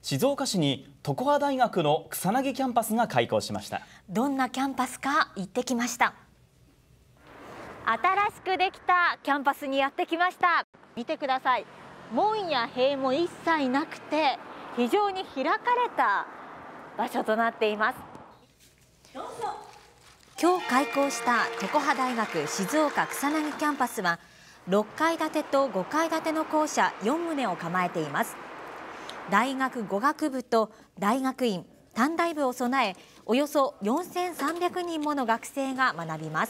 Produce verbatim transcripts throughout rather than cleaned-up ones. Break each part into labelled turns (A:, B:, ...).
A: 静岡市に常葉大学の草薙キャンパスが開校しました。
B: どんなキャンパスか行ってきました。新しくできたキャンパスにやってきました。見てください。門や塀も一切なくて非常に開かれた場所となっています。どうぞ。今日開校した常葉大学静岡草薙キャンパスはろっかい建てとごかい建ての校舎よん棟を構えています。大学語学部と大学院、短大部を備え、およそよんせんさんびゃくにんもの学生が学びます。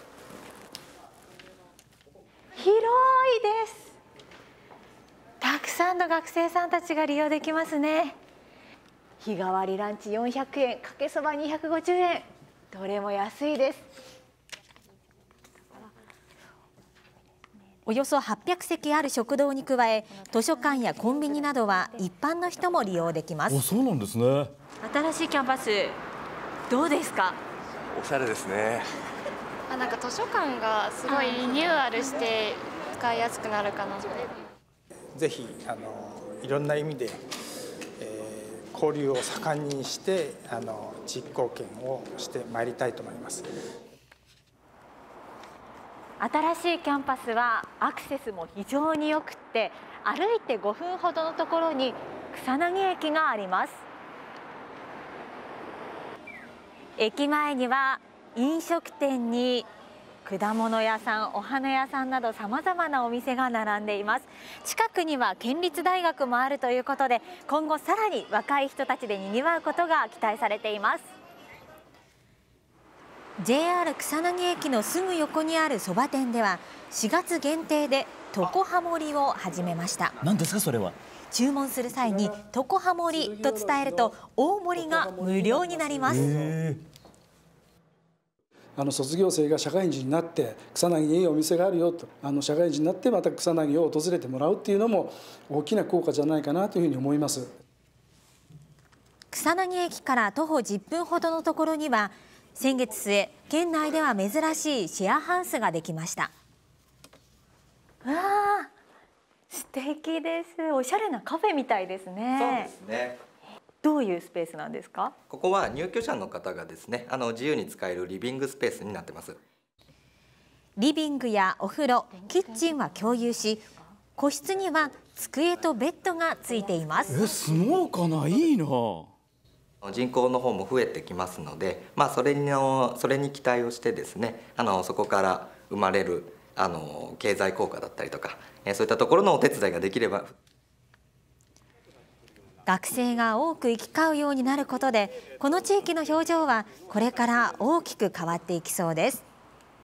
B: 広いです。たくさんの学生さんたちが利用できますね。日替わりランチよんひゃくえん、かけそばにひゃくごじゅうえん、どれも安いです。およそはっぴゃくせきある食堂に加え、図書館やコンビニなどは一般の人も利用できます。
C: お、そうなんですね。
B: 新しいキャンパスどうですか？
D: おしゃれですね。
E: あ、なんか図書館がすごいリニューアルして使いやすくなるかなって。
F: ぜひあのいろんな意味で、えー、交流を盛んにしてあの地域貢献をしてまいりたいと思います。
B: 新しいキャンパスはアクセスも非常によくって、歩いてごふんほどのところに草薙駅があります。駅前には飲食店に果物屋さん、お花屋さんなどさまざまなお店が並んでいます。近くには県立大学もあるということで、今後さらに若い人たちでにぎわうことが期待されています。ジェイアール 草薙駅のすぐ横にあるそば店ではしがつ限定で常葉盛りを始めました。
A: 何ですかそれは？
B: 注文する際に常葉盛りと伝えると大盛りが無料になります。
G: あの卒業生が社会人になって草薙にいいお店があるよと、あの社会人になってまた草薙を訪れてもらうっていうのも大きな効果じゃないかなというふうに思います。
B: 草薙駅から徒歩じゅっぷんほどのところには先月末、県内では珍しいシェアハウスができました。わあ、素敵です。おしゃれなカフェみたいですね。
H: そうですね。
B: どういうスペースなんですか？
H: ここは入居者の方がですね、あの自由に使えるリビングスペースになってます。
B: リビングやお風呂、キッチンは共有し、個室には机とベッドがついています。
C: え、住もうかな、いいな。
H: 人口の方も増えてきますので、まあ、それのそれに期待をしてですね、あのそこから生まれるあの経済効果だったりとか、えそういったところのお手伝いができれば。
B: 学生が多く行き交うようになることで、この地域の表情はこれから大きく変わっていきそうです。